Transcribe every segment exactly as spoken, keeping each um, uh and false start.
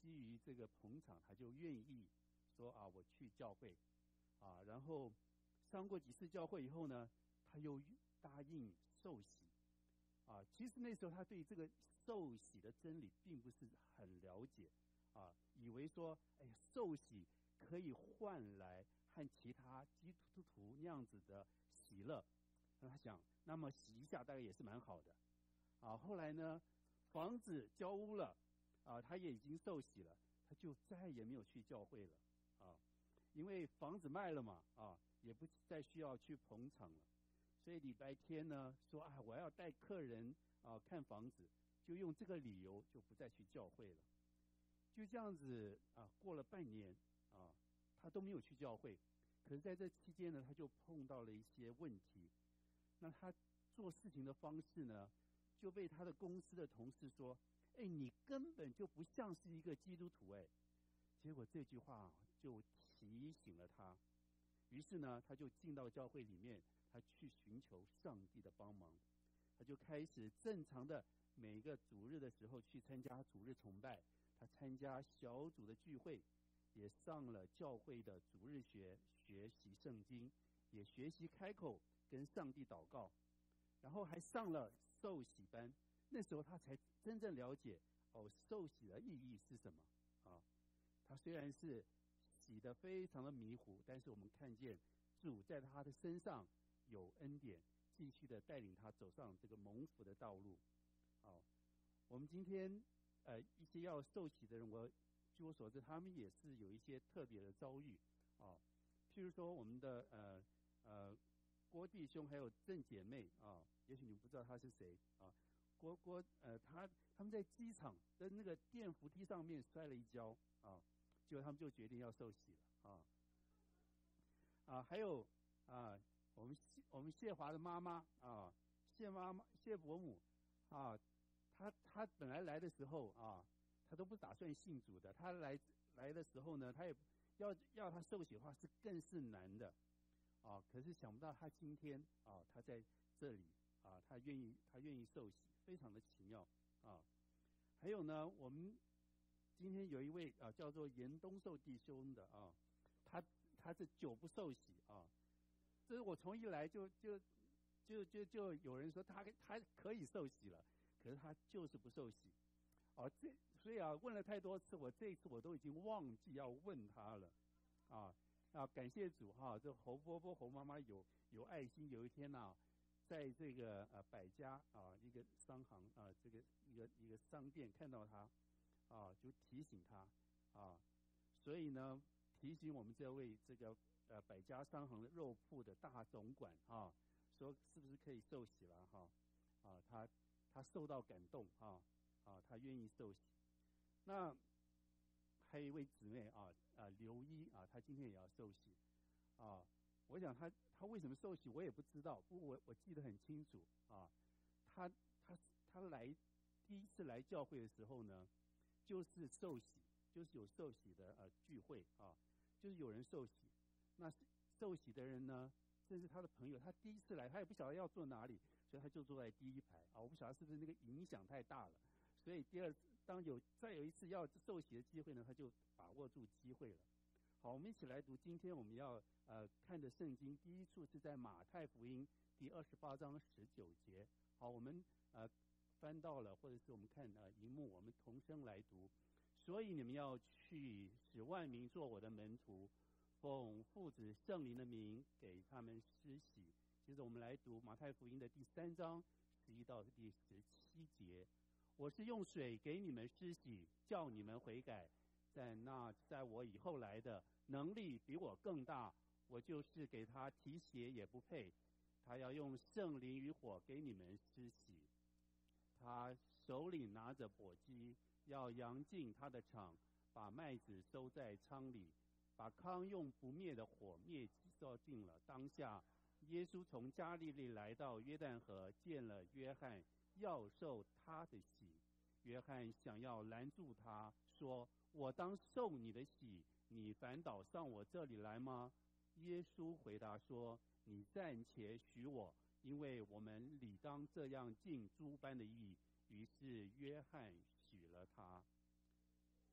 基于这个捧场，他就愿意说啊，我去教会啊，然后上过几次教会以后呢，他又答应受洗啊。其实那时候他对这个受洗的真理并不是很了解啊，以为说哎呀，受洗可以换来和其他基督徒那样子的喜乐。那他想，那么洗一下大概也是蛮好的啊。后来呢，房子交屋了啊，他也已经受洗了，他就再也没有去教会了啊，因为房子卖了嘛啊，也不再需要去捧场了。所以礼拜天呢，说啊，我要带客人啊看房子，就用这个理由就不再去教会了。就这样子啊，过了半年啊，他都没有去教会。可是在这期间呢，他就碰到了一些问题。那他做事情的方式呢，就被他的公司的同事说：“哎，你根本就不像是一个基督徒哎。”结果这句话就提醒了他。于是呢，他就进到教会里面，他去寻求上帝的帮忙。他就开始正常的每个主日的时候去参加主日崇拜，他参加小组的聚会，也上了教会的主日学，学习圣经，也学习开口跟上帝祷告，然后还上了受洗班。那时候他才真正了解哦，受洗的意义是什么啊？他虽然是洗得非常的迷糊，但是我们看见主在他的身上有恩典，继续的带领他走上这个蒙福的道路。好，我们今天呃一些要受洗的人，我据我所知，他们也是有一些特别的遭遇啊。譬如说我们的呃呃郭弟兄还有郑姐妹啊，也许你们不知道他是谁啊。郭郭呃他他们在机场的那个电扶梯上面摔了一跤啊，结果他们就决定要受洗了啊啊，还有啊我们谢我们谢华的妈妈啊，谢妈妈谢伯母啊，她她本来来的时候啊，她都不打算信主的，她来来的时候呢，她也要要她受洗的话是更是难的啊，可是想不到她今天啊，她在这里啊，她愿意她愿意受洗，非常的奇妙啊。还有呢，我们今天有一位啊叫做严东寿弟兄的啊，他他是久不受洗啊，这是我从一来就就就就就有人说他他可以受洗了，可是他就是不受洗啊。这所以啊问了太多次，我这一次我都已经忘记要问他了啊啊！感谢主哈、啊，这侯伯伯侯妈妈有有爱心，有一天呐、啊。在这个呃百家啊一个商行啊这个一个一个商店看到他啊，就提醒他啊，所以呢提醒我们这位这个呃百家商行的肉铺的大总管啊，说是不是可以受洗了哈啊，他他受到感动啊啊，他愿意受洗。那还有一位姊妹啊啊刘一啊，她今天也要受洗啊。我想他他为什么受洗我也不知道，不过我我记得很清楚啊，他他他来第一次来教会的时候呢，就是受洗，就是有受洗的呃聚会啊，就是有人受洗。那受洗的人呢，甚至他的朋友，他第一次来他也不晓得要坐哪里，所以他就坐在第一排啊。我不晓得是不是那个影响太大了，所以第二次当有再有一次要受洗的机会呢，他就把握住机会了。好，我们一起来读今天我们要呃看的圣经，第一处是在马太福音第二十八章十九节。好，我们呃翻到了，或者是我们看呃荧幕，我们同声来读。所以你们要去，使万民做我的门徒，奉父子圣灵的名给他们施洗。接着我们来读马太福音的第三章十一到第十七节。我是用水给你们施洗，叫你们悔改。在那在我以后来的能力比我更大，我就是给他提鞋也不配。他要用圣灵与火给你们施洗。他手里拿着簸箕，要扬进他的场，把麦子收在仓里，把糠用不灭的火灭烧尽了。当下耶稣从加利利来到约旦河，见了约翰，要受他的洗。约翰想要拦住他，说：我当受你的洗，你反倒上我这里来吗？耶稣回答说：你暂且许我，因为我们理当这样尽诸般的义。于是约翰许了他。主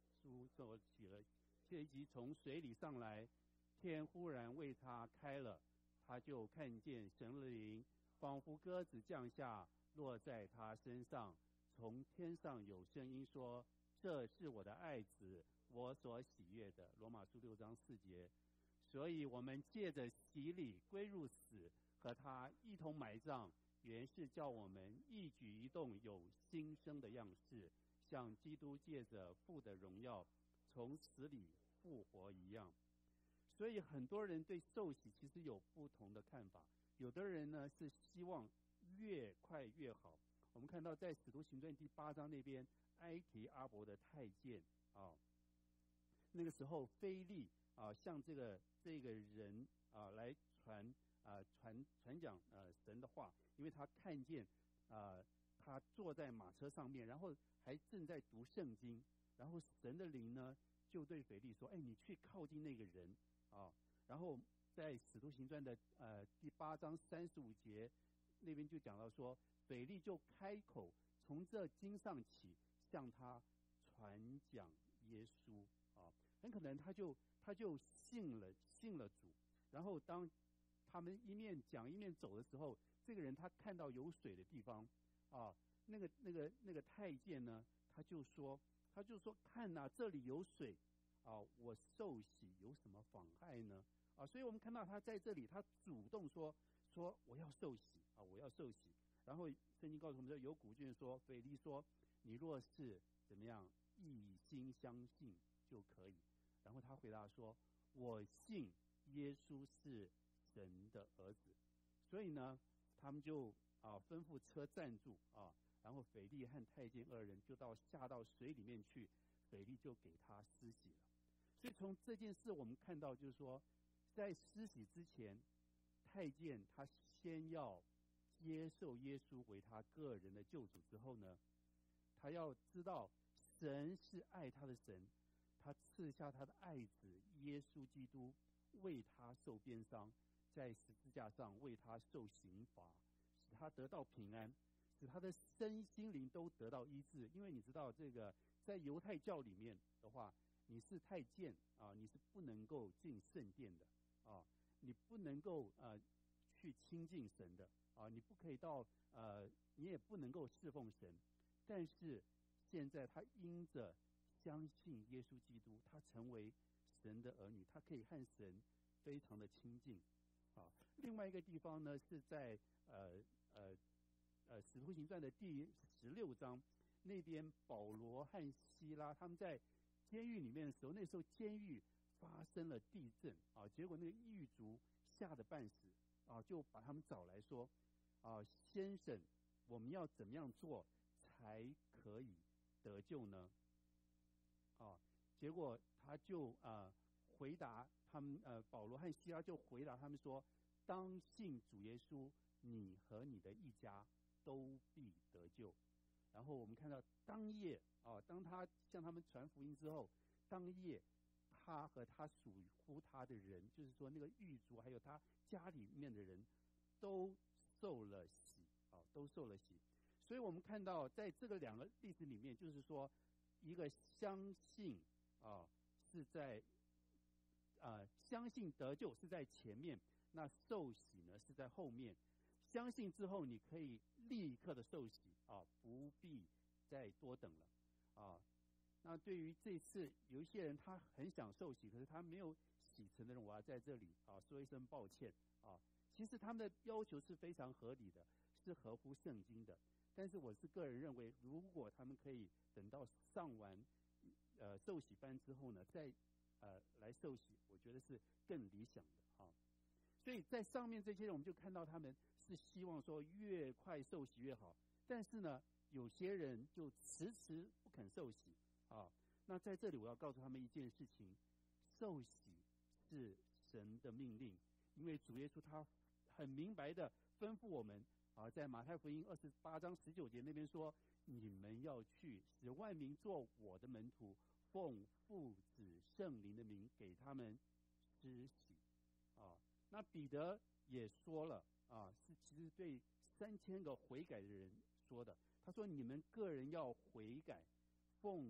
所起了，这一集从水里上来，天忽然为他开了，他就看见神的灵仿佛鸽子降下，落在他身上。从天上有声音说：“这是我的爱子，我所喜悦的。”罗马书六章四节。所以我们借着洗礼归入死，和他一同埋葬，原是叫我们一举一动有新生的样式，像基督借着父的荣耀从死里复活一样。所以很多人对受洗其实有不同的看法，有的人呢是希望越快越好。我们看到在使徒行传第八章那边，埃提阿伯的太监啊，那个时候腓利啊向这个这个人啊来传啊传传讲呃神的话，因为他看见啊他坐在马车上面，然后还正在读圣经，然后神的灵呢就对腓利说：“哎，你去靠近那个人啊。”然后在使徒行传的呃第八章三十五节那边就讲到说，腓利就开口从这经上起向他传讲耶稣啊，很可能他就他就信了信了主。然后当他们一面讲一面走的时候，这个人他看到有水的地方啊，那个那个那个太监呢，他就说他就说看哪、啊，这里有水啊，我受洗有什么妨碍呢？啊，所以我们看到他在这里，他主动说说我要受洗啊，我要受洗。然后圣经告诉我们说，有古卷说，腓利说，你若是怎么样一心相信就可以。然后他回答说，我信耶稣是神的儿子。所以呢，他们就啊吩咐车站住啊，然后腓利和太监二人就到下到水里面去，腓利就给他施洗了。所以从这件事我们看到，就是说，在施洗之前，太监他先要接受耶稣为他个人的救主之后呢，他要知道神是爱他的神，他赐下他的爱子耶稣基督为他受鞭伤，在十字架上为他受刑罚，使他得到平安，使他的身心灵都得到医治。因为你知道这个在犹太教里面的话，你是太监啊，你是不能够进圣殿的啊，你不能够呃去亲近神的啊，你不可以到呃，你也不能够侍奉神。但是现在他因着相信耶稣基督，他成为神的儿女，他可以和神非常的亲近啊。另外一个地方呢，是在呃呃呃使徒行传的第十六章那边，保罗和希拉他们在监狱里面的时候，那时候监狱发生了地震啊，结果那个狱卒吓得半死啊，就把他们找来说啊，先生，我们要怎么样做才可以得救呢？啊，结果他就啊回答他们，呃，保罗和希拉就回答他们说，当信主耶稣，你和你的一家都必得救。然后我们看到当夜啊，当他向他们传福音之后，当夜他和他属乎他的人，就是说那个狱卒还有他家里面的人，都受了洗啊，都受了洗。所以我们看到在这个两个例子里面，就是说一个相信啊是在啊相信得救是在前面，那受洗呢是在后面。相信之后，你可以立刻的受洗啊，不必再多等了啊。那对于这次有一些人他很想受洗，可是他没有洗成的人，我要在这里啊说一声抱歉啊。其实他们的要求是非常合理的，是合乎圣经的。但是我是个人认为，如果他们可以等到上完呃受洗班之后呢，再呃来受洗，我觉得是更理想的啊。所以在上面这些人，我们就看到他们是希望说越快受洗越好，但是呢，有些人就迟迟不肯受洗啊。那在这里我要告诉他们一件事情：受洗是神的命令，因为主耶稣他很明白的吩咐我们啊，在马太福音二十八章十九节那边说：“你们要去，使万民做我的门徒，奉父子圣灵的名给他们施洗。”啊。那彼得也说了啊，是其实对三千个悔改的人说的。他说：“你们个人要悔改，奉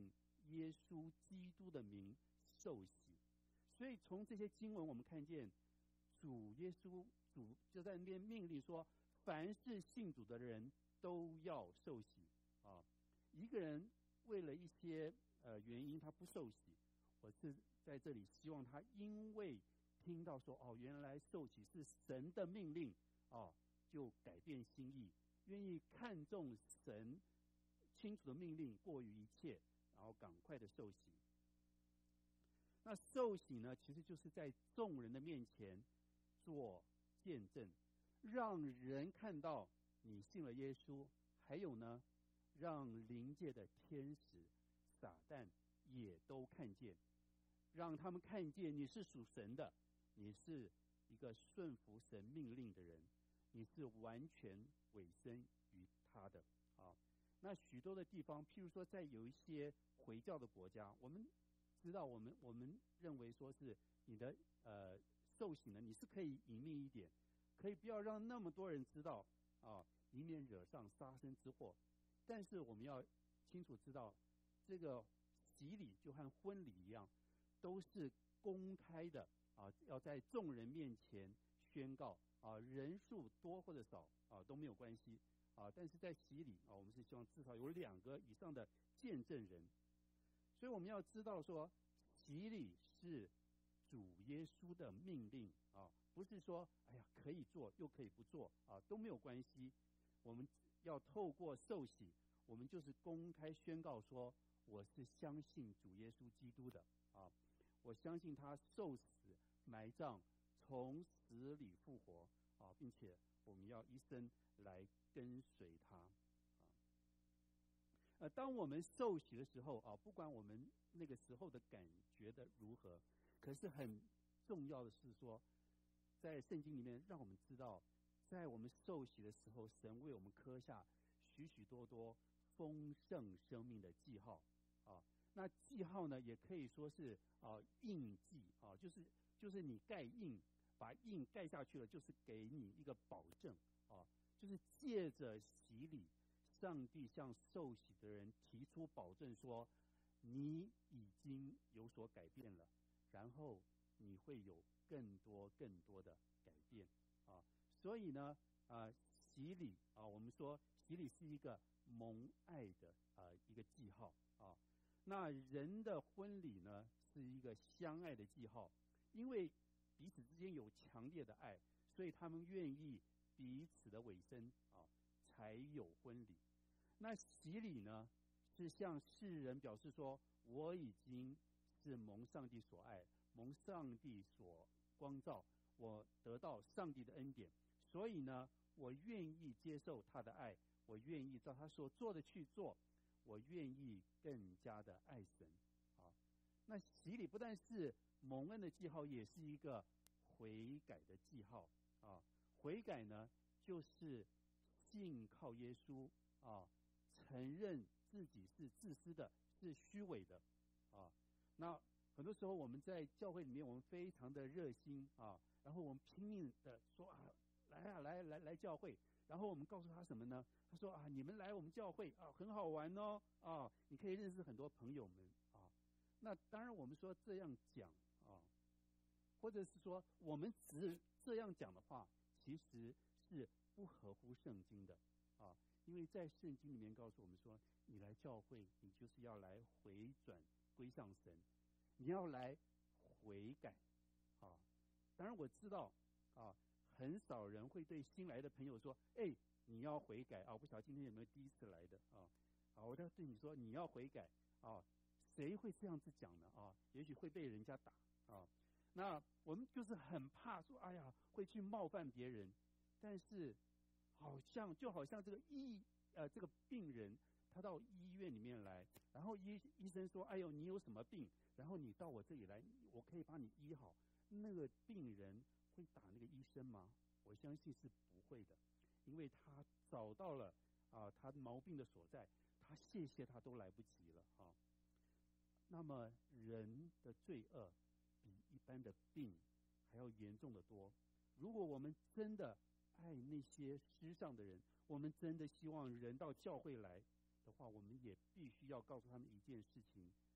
耶稣基督的名受洗。所以从这些经文我们看见，主耶稣主就在那边命令说，凡是信主的人都要受洗啊。一个人为了一些呃原因他不受洗，我是在这里希望他因为听到说哦，原来受洗是神的命令哦，就改变心意，愿意看重神清楚的命令过于一切，然后赶快的受洗。那受洗呢，其实就是在众人的面前做见证，让人看到你信了耶稣，还有呢，让灵界的天使撒旦也都看见，让他们看见你是属神的，你是一个顺服神命令的人，你是完全委身于他的啊。那许多的地方，譬如说在有一些回教的国家，我们知道我们我们认为说是你的呃受洗呢，你是可以隐秘一点，可以不要让那么多人知道啊，以免惹上杀身之祸。但是我们要清楚知道，这个洗礼就和婚礼一样，都是公开的啊，要在众人面前宣告啊，人数多或者少啊都没有关系啊。但是在洗礼啊，我们是希望至少有两个以上的见证人。所以我们要知道说，洗礼是主耶稣的命令啊，不是说哎呀可以做又可以不做啊都没有关系。我们要透过受洗，我们就是公开宣告说，我是相信主耶稣基督的啊，我相信他受死埋葬，从死里复活啊，并且我们要一生来跟随他啊。呃，当我们受洗的时候啊，不管我们那个时候的感觉的如何，可是很重要的是说，在圣经里面让我们知道，在我们受洗的时候，神为我们刻下许许多多丰盛生命的记号啊。那记号呢，也可以说是啊印记啊，就是就是你盖印，把印盖下去了，就是给你一个保证啊，就是借着洗礼，上帝向受洗的人提出保证说，你已经有所改变了，然后你会有更多更多的改变啊。所以呢，啊，洗礼啊，我们说洗礼是一个蒙爱的啊一个记号啊。那人的婚礼呢，是一个相爱的记号，因为彼此之间有强烈的爱，所以他们愿意彼此的委身啊，才有婚礼。那洗礼呢，是向世人表示说，我已经是蒙上帝所爱，蒙上帝所光照，我得到上帝的恩典，所以呢，我愿意接受他的爱，我愿意照他所做的去做，我愿意更加的爱神啊。那洗礼不但是蒙恩的记号，也是一个悔改的记号啊。悔改呢，就是信靠耶稣啊，承认自己是自私的，是虚伪的啊。那很多时候我们在教会里面，我们非常的热心啊，然后我们拼命的说啊，来啊，来来来教会。然后我们告诉他什么呢？他说啊，你们来我们教会啊，很好玩哦啊，你可以认识很多朋友们啊。那当然我们说这样讲啊，或者是说我们只这样讲的话，其实是不合乎圣经的啊。因为在圣经里面告诉我们说，你来教会，你就是要来回转归向神，你要来悔改啊。当然我知道啊，很少人会对新来的朋友说，哎，你要悔改啊！我不晓得今天有没有第一次来的啊？啊，我要对你说，你要悔改啊！谁会这样子讲呢？啊，也许会被人家打啊。那我们就是很怕说，哎呀，会去冒犯别人。但是，好像就好像这个医呃这个病人，他到医院里面来，然后医医生说，哎呦，你有什么病？然后你到我这里来，我可以把你医好。那个病人会打那个医生吗？我相信是不会的，因为他找到了啊他毛病的所在，他谢谢他都来不及了啊。那么人的罪恶比一般的病还要严重的多。如果我们真的爱那些失丧的人，我们真的希望人到教会来的话，我们也必须要告诉他们一件事情，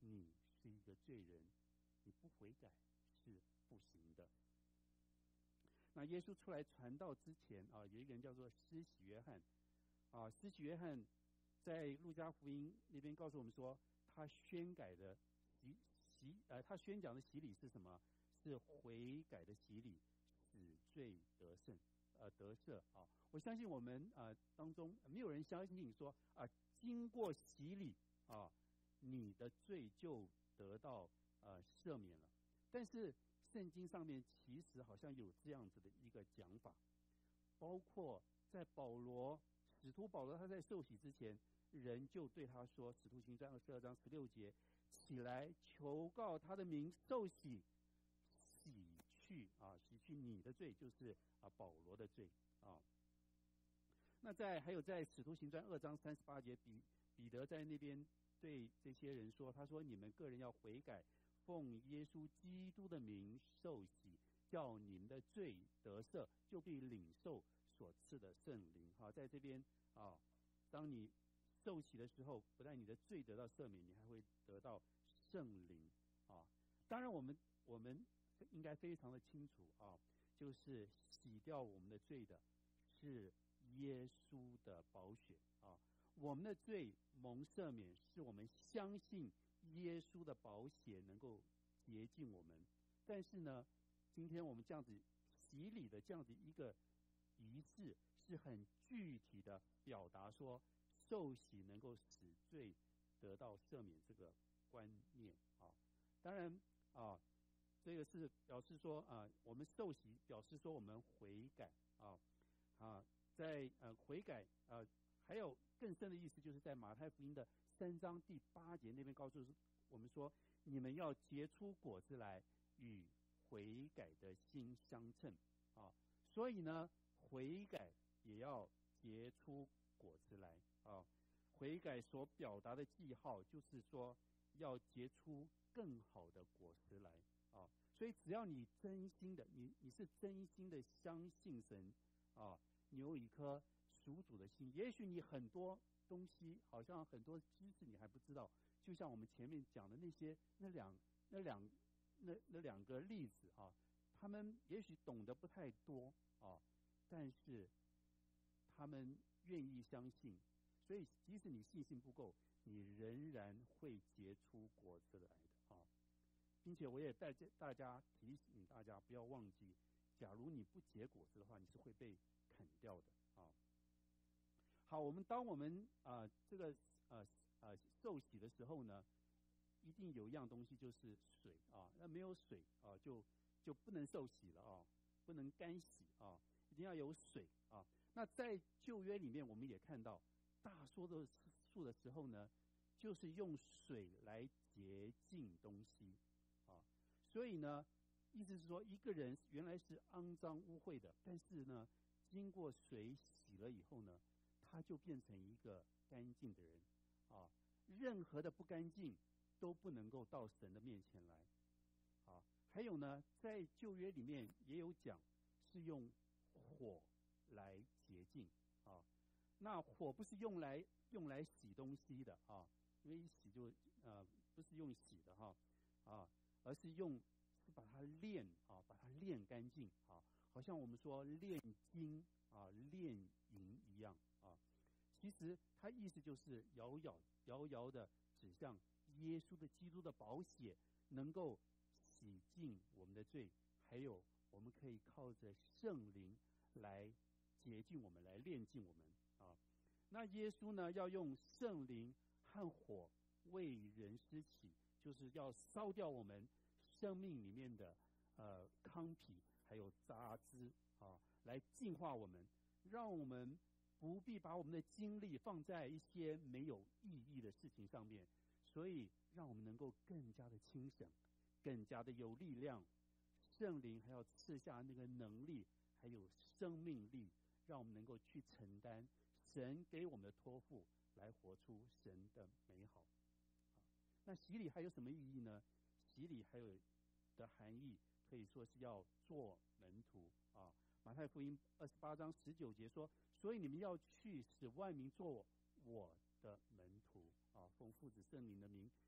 你是一个罪人，你不悔改是不行的。那耶稣出来传道之前啊，有一个人叫做施洗约翰啊，施洗约翰在路加福音那边告诉我们说，他宣改的洗洗呃，他宣讲的洗礼是什么？是悔改的洗礼，使罪得胜呃得赦啊。我相信我们呃当中没有人相信说啊，经过洗礼啊，你的罪就得到呃赦免了。但是圣经上面其实好像有这样子的一个讲法，包括在保罗使徒保罗他在受洗之前，人就对他说，使徒行传二十二章十六节，起来求告他的名，受洗，洗去啊，洗去你的罪，就是啊保罗的罪啊。那在还有在使徒行传二章三十八节，彼彼得在那边对这些人说，他说你们个人要悔改，奉耶稣基督的名受洗，叫你们的罪得赦，就必领受所赐的圣灵。好，在这边啊，当你受洗的时候，不但你的罪得到赦免，你还会得到圣灵啊。当然，我们我们应该非常的清楚啊，就是洗掉我们的罪的是耶稣的宝血啊。我们的罪蒙赦免，是我们相信耶稣的宝血能够洁净我们。但是呢，今天我们这样子洗礼的这样子一个仪式，是很具体的表达说，受洗能够使罪得到赦免这个观念啊。当然啊，这个是表示说啊，我们受洗表示说我们悔改啊啊，在呃悔改呃。还有更深的意思，就是在马太福音的三章第八节那边告诉我们说，你们要结出果子来，与悔改的心相称啊。所以呢，悔改也要结出果子来啊。悔改所表达的记号，就是说要结出更好的果实来啊。所以只要你真心的，你你是真心的相信神啊，你有一颗属主的心，也许你很多东西，好像很多知识你还不知道，就像我们前面讲的那些那两那两那那两个例子啊，他们也许懂得不太多啊，但是他们愿意相信，所以即使你信心不够，你仍然会结出果子来的啊。并且我也带大家提醒大家，不要忘记，假如你不结果子的话，你是会被砍掉的啊。好，我们当我们啊、呃、这个呃呃受洗的时候呢，一定有一样东西就是水啊，那没有水啊就就不能受洗了啊，不能干洗啊，一定要有水啊。那在旧约里面，我们也看到大多数的时候呢，就是用水来洁净东西啊。所以呢，意思是说，一个人原来是肮脏污秽的，但是呢，经过水洗了以后呢，他就变成一个干净的人啊。任何的不干净都不能够到神的面前来啊。还有呢，在旧约里面也有讲，是用火来洁净啊。那火不是用来用来洗东西的啊，因为一洗就呃不是用洗的哈 啊, 啊，而是用是把它炼啊，把它炼干净啊，好像我们说炼金啊、炼银一样啊。其实它意思就是遥遥遥遥的指向耶稣的基督的宝血能够洗净我们的罪，还有我们可以靠着圣灵来洁净我们，来炼净我们啊。那耶稣呢，要用圣灵和火为人施洗，就是要烧掉我们生命里面的呃糠皮还有杂质啊，来净化我们，让我们不必把我们的精力放在一些没有意义的事情上面，所以让我们能够更加的清醒，更加的有力量。圣灵还要赐下那个能力，还有生命力，让我们能够去承担神给我们的托付，来活出神的美好。那洗礼还有什么意义呢？洗礼还有的含义可以说是要做门徒啊。马太福音二十八章十九节说，所以你们要去使万民做我的门徒啊，奉父子圣灵的名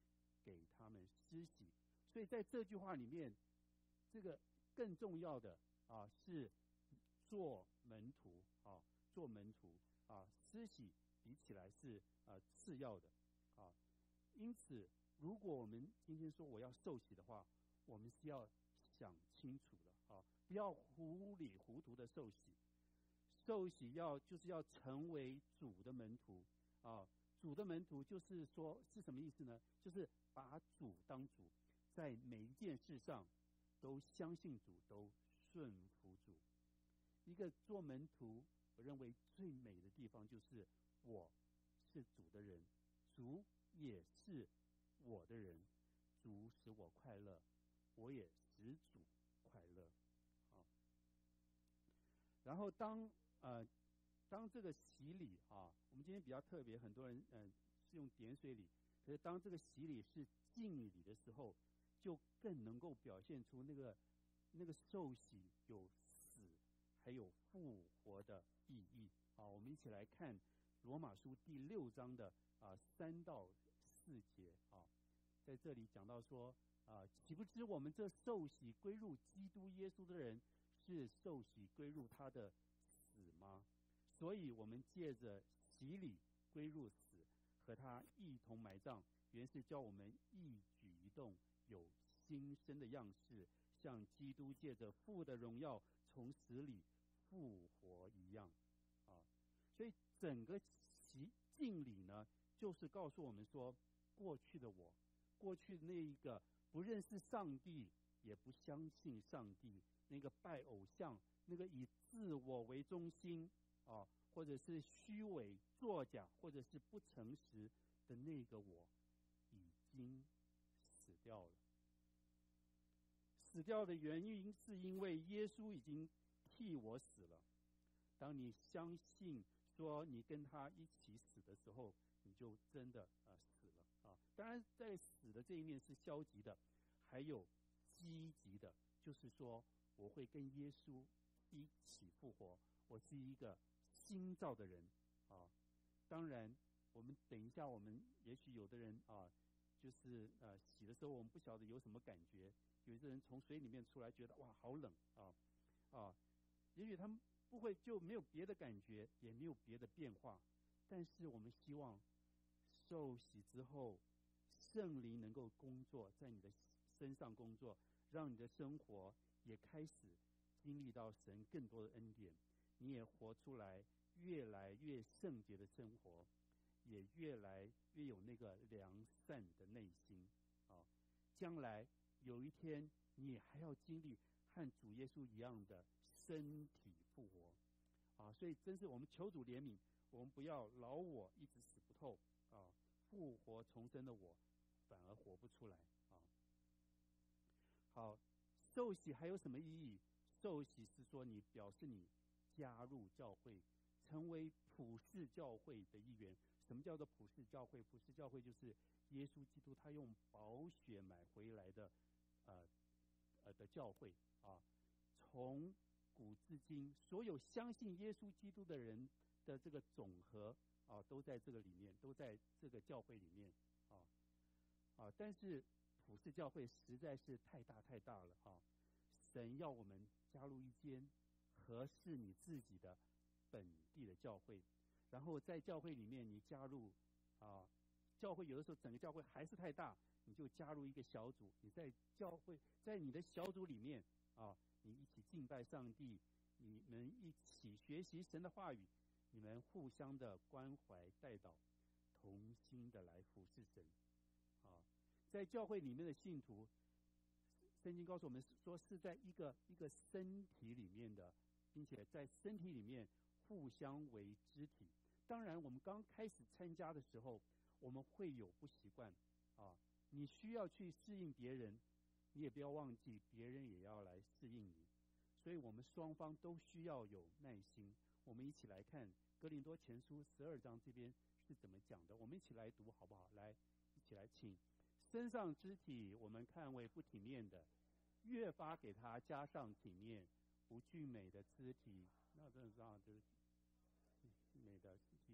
给他们施洗。所以在这句话里面，这个更重要的啊是做门徒啊，做门徒啊，施洗比起来是啊次要的啊。因此，如果我们今天说我要受洗的话，我们是要想清楚的啊，不要糊里糊涂的受洗。受洗要就是要成为主的门徒啊，主的门徒就是说是什么意思呢？就是把主当主，在每一件事上都相信主，都顺服主。一个做门徒，我认为最美的地方就是我是主的人，主也是我的人，主使我快乐，我也使主快乐。好，然后当呃当这个洗礼啊，我们今天比较特别，很多人嗯、呃、是用点水礼，可是当这个洗礼是浸礼的时候，就更能够表现出那个那个受洗有死还有复活的意义啊。我们一起来看罗马书第六章的啊三到四节啊，在这里讲到说啊，岂不知我们这受洗归入基督耶稣的人，是受洗归入他的死吗？所以我们借着洗礼归入死，和他一同埋葬，原是叫我们一举一动有新生的样式，像基督借着父的荣耀从死里复活一样啊。所以整个洗浸礼呢，就是告诉我们说，过去的我，过去的那一个不认识上帝，也不相信上帝，那个拜偶像，那个以自我为中心啊，或者是虚伪作假，或者是不诚实的那个我，已经死掉了。死掉的原因是因为耶稣已经替我死了。当你相信说你跟他一起死的时候，你就真的呃死了啊。当然，在死的这一面是消极的，还有积极的，就是说我会跟耶稣一起复活，我是一个新造的人啊。当然，我们等一下，我们也许有的人啊，就是呃洗的时候，我们不晓得有什么感觉。有一些人从水里面出来，觉得哇好冷啊啊，也许他们不会就没有别的感觉，也没有别的变化。但是我们希望受洗之后，圣灵能够工作在你的身上工作，让你的生活也开始经历到神更多的恩典，你也活出来越来越圣洁的生活，也越来越有那个良善的内心啊。将来有一天，你还要经历和主耶稣一样的身体复活啊！所以真是我们求主怜悯，我们不要老我一直死不透啊，复活重生的我反而活不出来啊。好，受洗还有什么意义？受洗是说你表示你加入教会，成为普世教会的一员。什么叫做普世教会？普世教会就是耶稣基督他用宝血买回来的呃呃的教会啊。从古至今，所有相信耶稣基督的人的这个总和啊，都在这个里面，都在这个教会里面啊啊！但是普世教会实在是太大太大了啊！神要我们加入一间合适你自己的本地的教会，然后在教会里面你加入啊，教会有的时候整个教会还是太大，你就加入一个小组，你在教会在你的小组里面啊，你一起敬拜上帝，你们一起学习神的话语，你们互相的关怀带导，同心的来服侍神啊。在教会里面的信徒，圣经告诉我们说是在一个一个身体里面的，并且在身体里面互相为肢体。当然我们刚开始参加的时候，我们会有不习惯啊，你需要去适应别人，你也不要忘记别人也要来适应你，所以我们双方都需要有耐心。我们一起来看哥林多前书十二章这边是怎么讲的，我们一起来读好不好？来，一起来请。身上肢体我们看为不体面的，越发给它加上体面；不俊美的肢体，那这样就是美的肢体，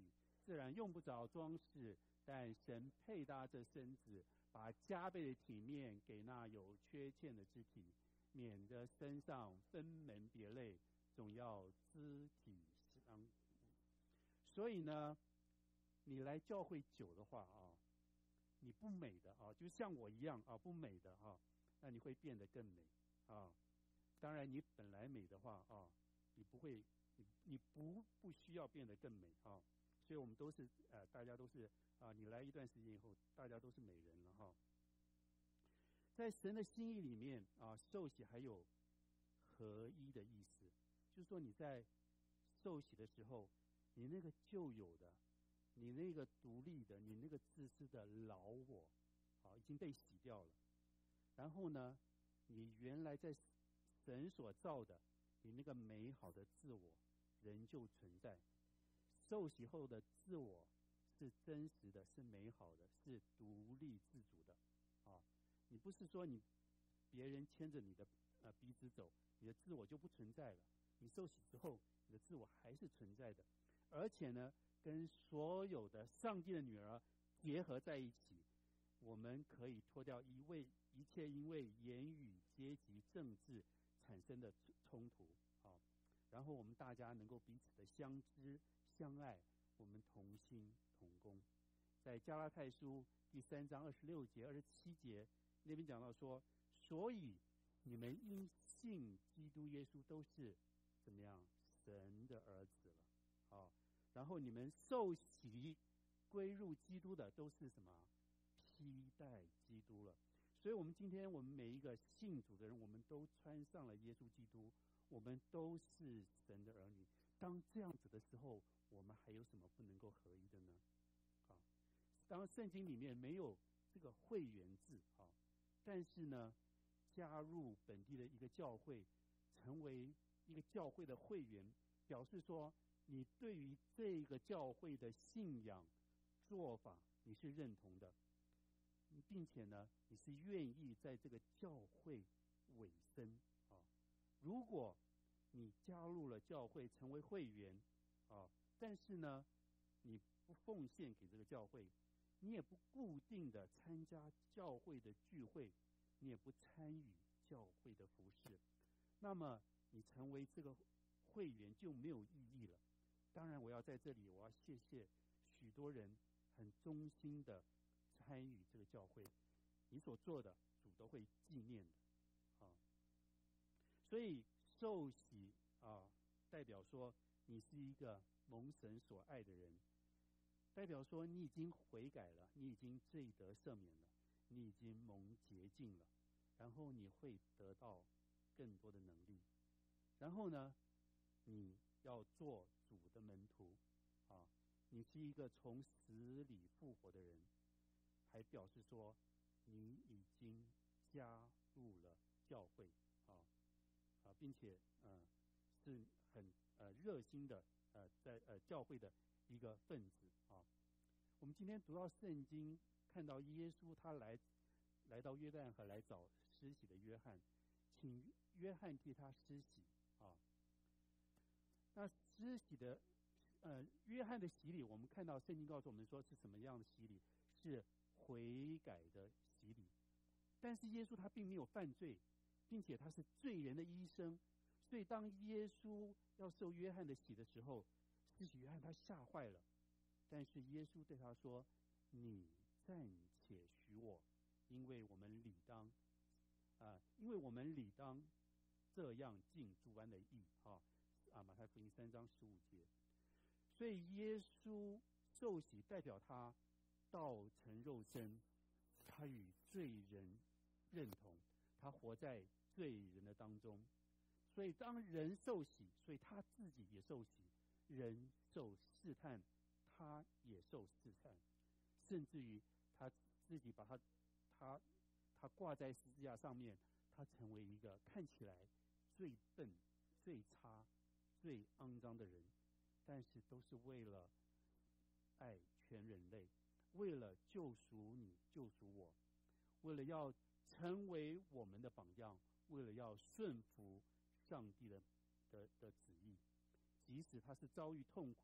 自然用不着装饰，但神配搭这身子，把加倍的体面给那有缺陷的肢体，免得身上分门别类，总要肢体相符。所以呢，你来教会久的话啊，你不美的啊，就像我一样啊，不美的啊，那你会变得更美啊。当然，你本来美的话啊，你不会，你你不不需要变得更美啊。所以我们都是呃，大家都是啊，你来一段时间以后，大家都是美人了哈。在神的心意里面啊，受洗还有合一的意思，就是说你在受洗的时候，你那个旧有的，你那个独立的，你那个自私的老我，好，已经被洗掉了。然后呢，你原来在神所造的，你那个美好的自我仍旧存在。受洗后的自我是真实的，是美好的，是独立自主的啊！你不是说你别人牵着你的呃鼻子走，你的自我就不存在了。你受洗之后，你的自我还是存在的，而且呢，跟所有的上帝的女儿结合在一起。我们可以脱掉一位一切因为言语、阶级、政治产生的冲突啊，然后我们大家能够彼此的相知相爱，我们同心同工。在加拉太书第三章二十六节、二十七节那边讲到说，所以你们因信基督耶稣都是怎么样神的儿子了啊。然后你们受洗归入基督的都是什么？披戴基督了。所以我们今天我们每一个信主的人，我们都穿上了耶稣基督，我们都是神的儿女。当这样子的时候，我们还有什么不能够合一的呢？啊，当圣经里面没有这个会员制啊，但是呢，加入本地的一个教会，成为一个教会的会员，表示说你对于这个教会的信仰做法你是认同的，并且呢，你是愿意在这个教会委身啊。如果你加入了教会成为会员啊，但是呢，你不奉献给这个教会，你也不固定的参加教会的聚会，你也不参与教会的服事，那么你成为这个会员就没有意义了。当然，我要在这里，我要谢谢许多人很忠心的参与这个教会，你所做的主都会纪念的啊。所以受洗啊，代表说你是一个蒙神所爱的人，代表说你已经悔改了，你已经罪得赦免了，你已经蒙洁净了，然后你会得到更多的能力。然后呢，你要做主的门徒啊，你是一个从死里复活的人，还表示说你已经加入了教会啊啊，并且呃是很呃热心的呃在呃教会的一个分子啊。我们今天读到圣经，看到耶稣他来来到约旦河来找施洗的约翰，请约翰替他施洗啊。那施洗的呃约翰的洗礼，我们看到圣经告诉我们说是什么样的洗礼？是悔改的洗礼。但是耶稣他并没有犯罪，并且他是罪人的医生，所以当耶稣要受约翰的洗的时候，施洗约翰他吓坏了。但是耶稣对他说：“你暂且许我，因为我们理当啊、呃，因为我们理当这样尽诸般的义。”啊啊，马太福音三章十五节。所以耶稣受洗代表他道成肉身，他与罪人认同，他活在罪人的当中。所以当人受洗，所以他自己也受洗；人受试探，他也受试探，甚至于他自己把他他他挂在十字架上面，他成为一个看起来最笨、最差、最肮脏的人，但是都是为了爱全人类，为了救赎你、救赎我，为了要成为我们的榜样，为了要顺服上帝的的的旨意，即使他是遭遇痛苦、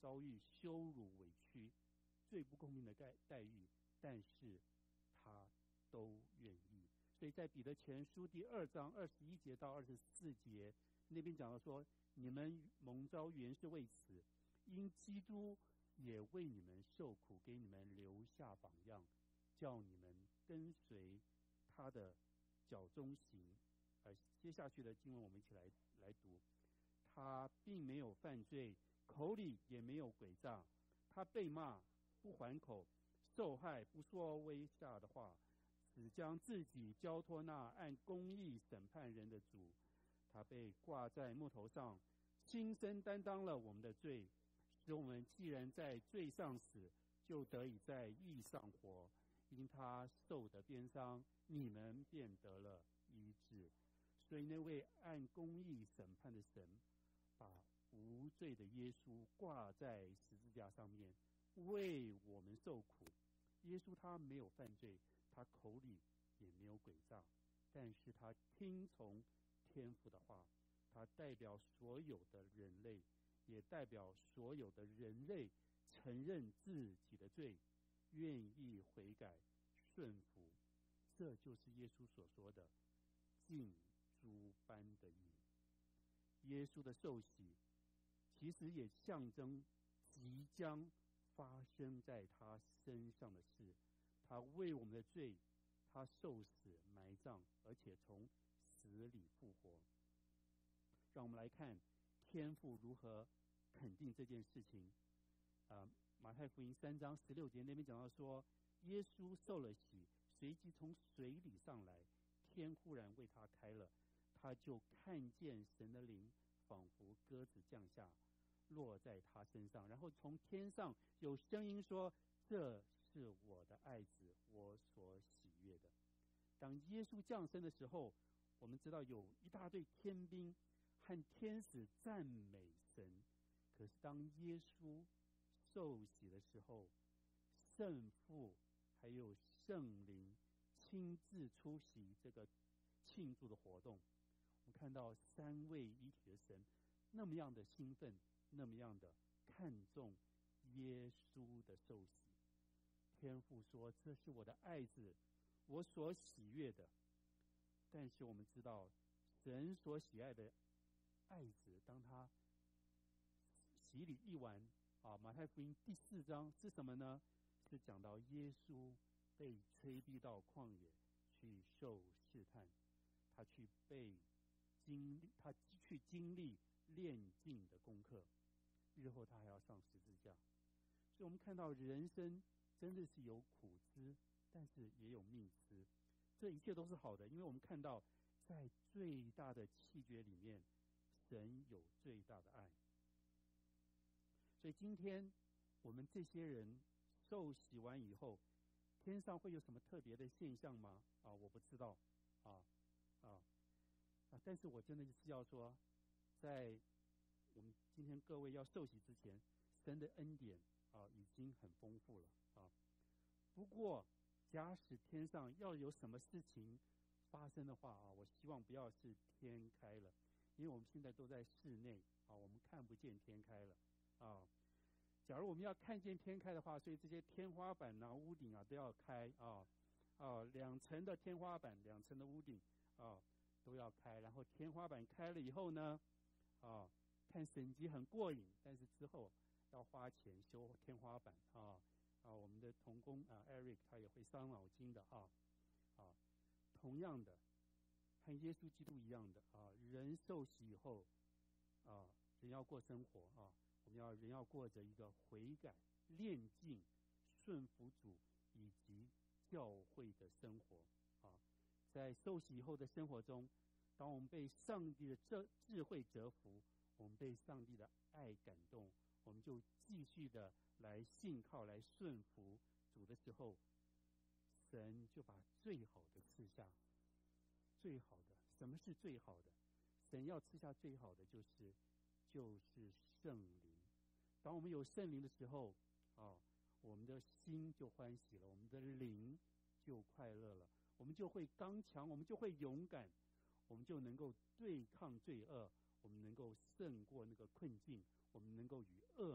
遭遇羞辱、委屈、最不公平的待待遇，但是他都愿意。所以在彼得前书第二章二十一节到二十四节那边讲到说，你们蒙召原是为此，因基督也为你们受苦，给你们留下榜样，叫你们跟随他的脚中行。而接下去的经文我们一起来来读。他并没有犯罪，口里也没有诡诈，他被骂不还口，受害不说威吓的话，只将自己交托那按公义审判人的主。他被挂在木头上，亲身担当了我们的罪，使我们既然在罪上死，就得以在义上活。因他受的鞭伤，你们便得了医治。所以那位按公义审判的神，把无罪的耶稣挂在十字架上面，为我们受苦。耶稣他没有犯罪，他口里也没有诡诈，但是他听从天父的话，他代表所有的人类，也代表所有的人类承认自己的罪，愿意悔改顺服。这就是耶稣所说的尽诸般的义。耶稣的受洗其实也象征即将发生在他身上的事。他为我们的罪，他受死埋葬，而且从死里复活。让我们来看天父如何肯定这件事情。呃、马太福音三章十六节那边讲到说，耶稣受了洗，随即从水里上来，天忽然为他开了，他就看见神的灵仿佛鸽子降下，落在他身上，然后从天上有声音说，这是我的爱子，我所喜悦的。当耶稣降生的时候，我们知道有一大队天兵和天使赞美神。可是当耶稣受洗的时候，圣父还有圣灵亲自出席这个庆祝的活动。我们看到三位一体的神那么样的兴奋，那么样的看重耶稣的受洗。天父说，这是我的爱子，我所喜悦的。但是我们知道，神所喜爱的爱子，当他洗礼一完啊，马太福音第四章是什么呢？是讲到耶稣被催逼到旷野去受试探，他去被经历，他去经历炼净的功课，日后他还要上十字架。所以我们看到人生真的是有苦吃，但是也有命吃，这一切都是好的，因为我们看到在最大的气绝里面，神有最大的爱。所以今天我们这些人受洗完以后，天上会有什么特别的现象吗？啊，我不知道，啊啊啊！但是我真的是要说，在我们今天各位要受洗之前，神的恩典啊已经很丰富了啊。不过，假使天上要有什么事情发生的话啊，我希望不要是天开了，因为我们现在都在室内啊，我们看不见天开了啊。假如我们要看见天开的话，所以这些天花板啊、屋顶啊都要开啊啊，两层的天花板、两层的屋顶啊都要开。然后天花板开了以后呢，啊，看神迹很过瘾，但是之后要花钱修天花板啊啊，我们的同工啊 Eric 他也会伤脑筋的啊啊，同样的，和耶稣基督一样的啊，人受洗以后啊，人要过生活啊。我们要人要过着一个悔改、炼净、顺服主以及教会的生活啊。在受洗以后的生活中，当我们被上帝的智智慧折服，我们被上帝的爱感动，我们就继续的来信靠、来顺服主的时候，神就把最好的赐下。最好的，什么是最好的？神要赐下最好的，就是就是圣灵。当我们有圣灵的时候啊，我们的心就欢喜了，我们的灵就快乐了，我们就会刚强，我们就会勇敢，我们就能够对抗罪恶，我们能够胜过那个困境，我们能够与恶魔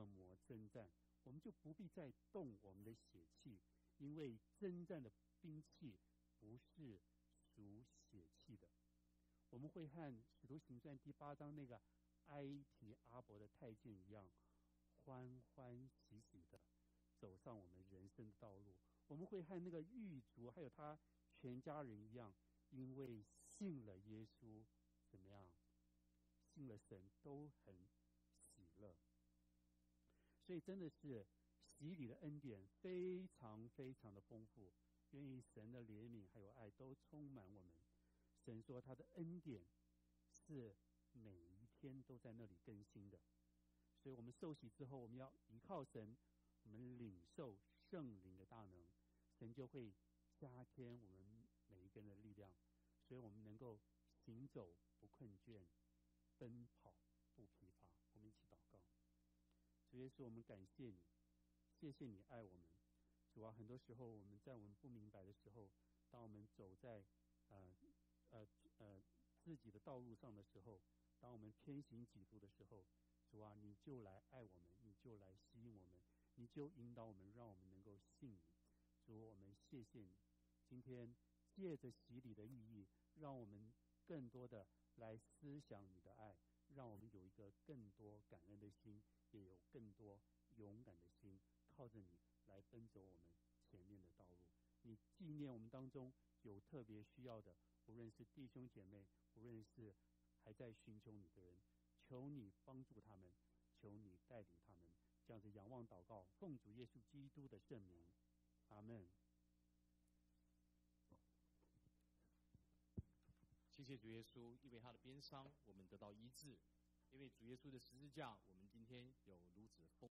征战，我们就不必再动我们的血气，因为征战的兵器不是属血气的。我们会和《使徒行传》第八章那个埃提阿伯的太监一样，欢欢喜喜的走上我们人生的道路。我们会和那个狱卒还有他全家人一样，因为信了耶稣，怎么样？信了神都很喜乐。所以真的是洗礼的恩典非常非常的丰富，愿意神的怜悯还有爱都充满我们。神说他的恩典是每一天都在那里更新的，所以我们受洗之后，我们要依靠神，我们领受圣灵的大能，神就会加添我们每一个人的力量，所以我们能够行走不困倦，奔跑不疲乏。我们一起祷告。主耶稣，我们感谢你，谢谢你爱我们。主啊，很多时候我们在我们不明白的时候，当我们走在呃呃呃自己的道路上的时候，当我们偏行己路的时候，主啊，你就来爱我们，你就来吸引我们，你就引导我们，让我们能够信你。主，我们谢谢你，今天借着洗礼的意义，让我们更多的来思想你的爱，让我们有一个更多感恩的心，也有更多勇敢的心，靠着你来奔走我们前面的道路。你纪念我们当中有特别需要的，无论是弟兄姐妹，无论是还在寻求你的人，求你帮助他们，求你带领他们，这样子仰望祷告，奉主耶稣基督的圣名，阿们。 谢谢主耶稣，因为他的鞭伤，我们得到医治；因为主耶稣的十字架，我们今天有如此丰